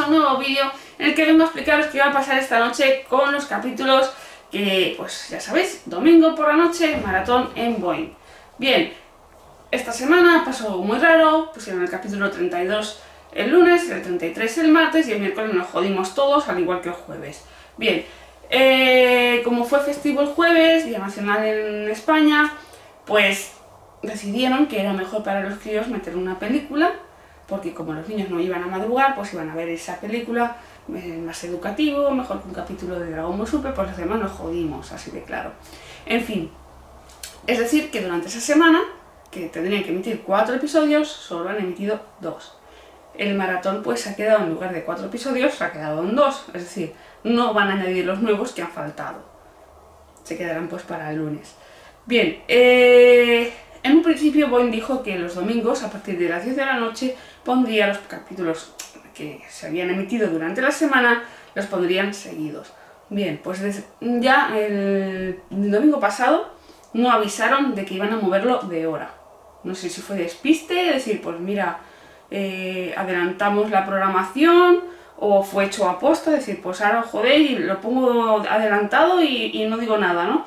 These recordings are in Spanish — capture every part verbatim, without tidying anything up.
un nuevo vídeo en el que vengo a explicaros qué va a pasar esta noche con los capítulos que, pues ya sabéis, domingo por la noche, maratón en Boing. Bien, esta semana pasó muy raro, pusieron el capítulo treinta y dos el lunes, el treinta y tres el martes y el miércoles nos jodimos todos, al igual que el jueves. Bien, eh, como fue festivo el jueves, Día Nacional en España, pues decidieron que era mejor para los críos meter una película, porque como los niños no iban a madrugar, pues iban a ver esa película eh, más educativo, mejor que un capítulo de Dragon Ball Super, pues los demás nos jodimos, así de claro. En fin, es decir que durante esa semana, que tendrían que emitir cuatro episodios, solo han emitido dos. El maratón pues se ha quedado, en lugar de cuatro episodios, se ha quedado en dos, es decir, no van a añadir los nuevos que han faltado. Se quedarán pues para el lunes. Bien, eh... en un principio Boing dijo que los domingos, a partir de las diez de la noche, pondría los capítulos que se habían emitido durante la semana, los pondrían seguidos. Bien, pues desde ya el, el domingo pasado no avisaron de que iban a moverlo de hora. No sé si fue despiste, decir, pues mira, eh, adelantamos la programación, o fue hecho a posta, decir, pues ahora jodéis y lo pongo adelantado y, y no digo nada, ¿no?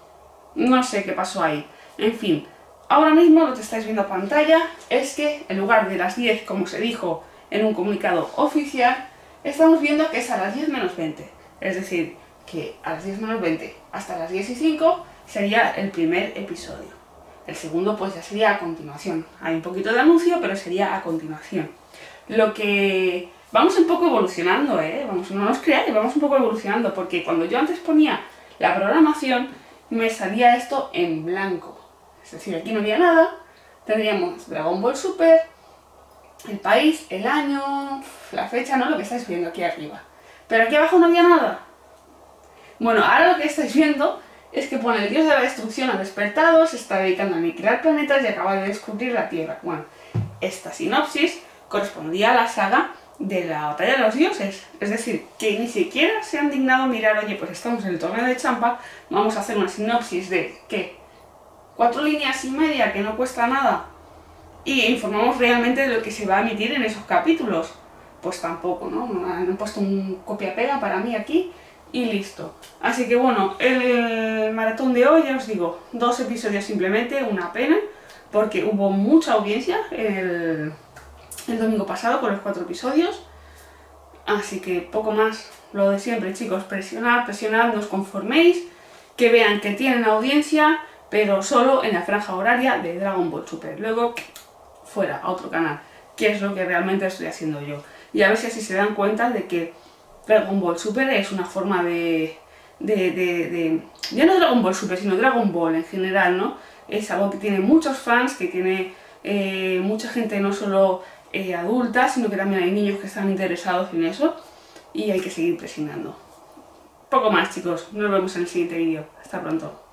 No sé qué pasó ahí. En fin. Ahora mismo lo que estáis viendo a pantalla es que en lugar de las diez, como se dijo en un comunicado oficial, estamos viendo que es a las diez menos veinte. Es decir, que a las diez menos veinte hasta las diez y cinco sería el primer episodio. El segundo pues ya sería a continuación. Hay un poquito de anuncio, pero sería a continuación. Lo que... Vamos un poco evolucionando, ¿eh? Vamos, no nos creáis, vamos un poco evolucionando, porque cuando yo antes ponía la programación, me salía esto en blanco. Es decir, aquí no había nada, tendríamos Dragon Ball Super, el país, el año, la fecha, ¿no? Lo que estáis viendo aquí arriba. Pero aquí abajo no había nada. Bueno, ahora lo que estáis viendo es que pone el dios de la destrucción ha despertado, se está dedicando a aniquilar planetas y acaba de descubrir la Tierra. Bueno, esta sinopsis correspondía a la saga de la batalla de los dioses. Es decir, que ni siquiera se han dignado a mirar, oye, pues estamos en el torneo de Champa, vamos a hacer una sinopsis de ¿qué? Cuatro líneas y media que no cuesta nada y informamos realmente de lo que se va a emitir en esos capítulos. Pues tampoco, ¿no? Han puesto un copia-pega para mí aquí y listo. Así que bueno, el maratón de hoy, ya os digo, dos episodios simplemente, una pena, porque hubo mucha audiencia el, el domingo pasado con los cuatro episodios. Así que poco más, lo de siempre, chicos, presionad, presionad, no os conforméis, que vean que tienen audiencia, pero solo en la franja horaria de Dragon Ball Super. Luego, fuera, a otro canal, que es lo que realmente estoy haciendo yo. Y a ver si así se dan cuenta de que Dragon Ball Super es una forma de... de, de, de ya no Dragon Ball Super, sino Dragon Ball en general, ¿no? Es algo que tiene muchos fans, que tiene eh, mucha gente no solo eh, adulta, sino que también hay niños que están interesados en eso. Y hay que seguir presionando. Poco más, chicos. Nos vemos en el siguiente vídeo. Hasta pronto.